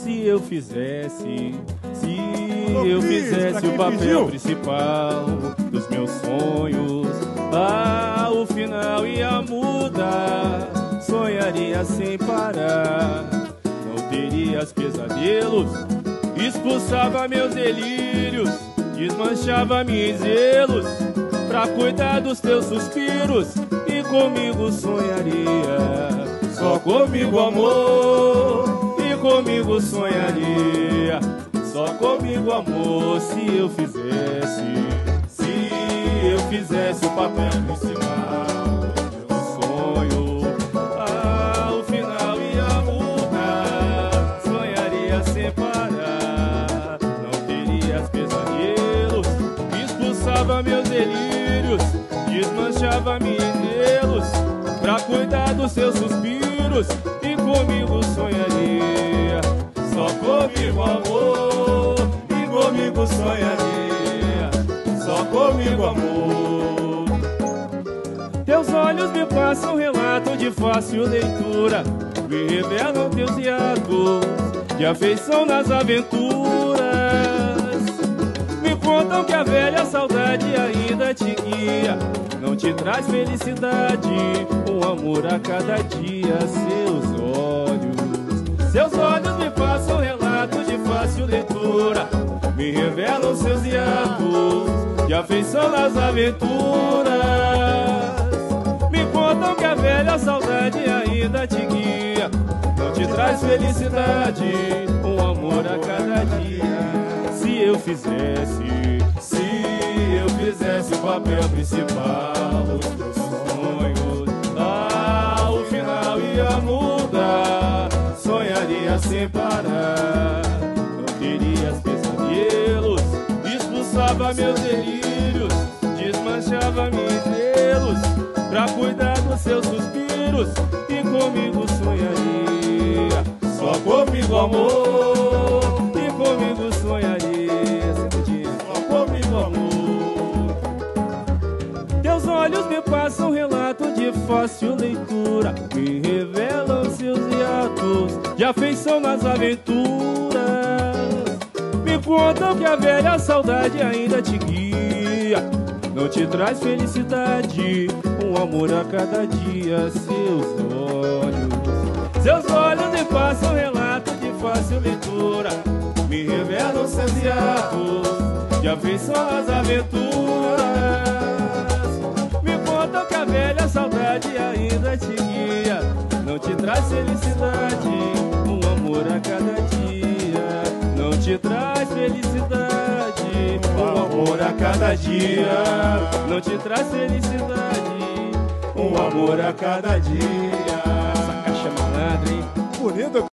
Se eu fizesse o papel principal dos meus sonhos, o final ia mudar. Sonharia sem parar, não terias pesadelos, expulsava meus delírios, desmanchava meus zelos, pra cuidar dos teus suspiros, e comigo sonharia. Só comigo, amor, e comigo sonharia. Só comigo, amor, se eu fizesse o papel principal do sonho, o final ia mudar. Sonharia sem parar, não teria pesadelos, expulsava meus delírios, desmanchava meus zelos, pra cuidar dos seus suspiros, e comigo sonharia. Só comigo, amor, e comigo sonharia. Só comigo, amor. Teus olhos me passam relato de fácil leitura, me revelam teus hiatos de afeição nas aventuras. Me contam que a velha saudade ainda te guia, não te traz felicidade, um amor a cada dia. Seus olhos me passam relatos de fácil leitura, me revelam seus hiatos de afeição nas aventuras. Me contam que a velha saudade ainda te guia, não te traz felicidade, um amor a cada dia. Se eu fizesse o papel principal dos teus sonhos, o final ia mudar. Sonharia sem parar, não terias pesadelos, expulsava meus delírios, desmanchava meus zelos, pra cuidar dos seus suspiros, e comigo sonharia. Só comigo, amor, e comigo sonharia. Só comigo, amor. Teus olhos me passam relato de fácil leitura, me revelam seus hiatos de afeição nas aventuras. Me contam que a velha saudade ainda te guia, não te traz felicidade, um amor a cada dia. Seus olhos me passam relato de fácil leitura, me revelam seus hiatos de afeição nas aventuras. Me contam que a velha saudade ainda te guia, não te traz felicidade, um amor a cada dia. Não te traz felicidade, um amor a cada dia. Não te traz felicidade, um amor a cada dia. Essa caixa malandra, hein? Bonito.